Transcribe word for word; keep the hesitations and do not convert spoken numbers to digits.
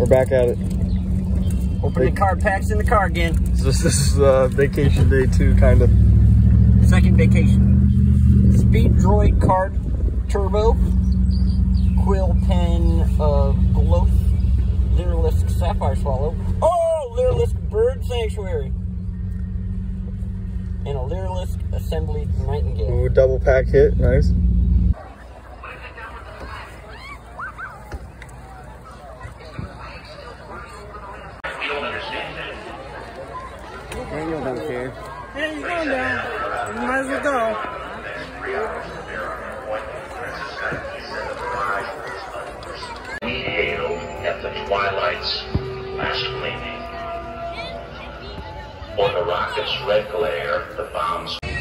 We're back at it. Open the card packs in the car again. So this, this is uh, vacation day two, kind of. Second vacation. Speed Droid card turbo. Quill pen of Glow. Lyrilisk sapphire swallow. Oh, Lyrilisk bird sanctuary. And a Lyrilisk assembly nightingale. Ooh, double pack hit, nice. Daniel don't care. Hey, you going down? You might as well go. We hailed at the Twilight's last gleaming. On the rocket's red glare, the bombs.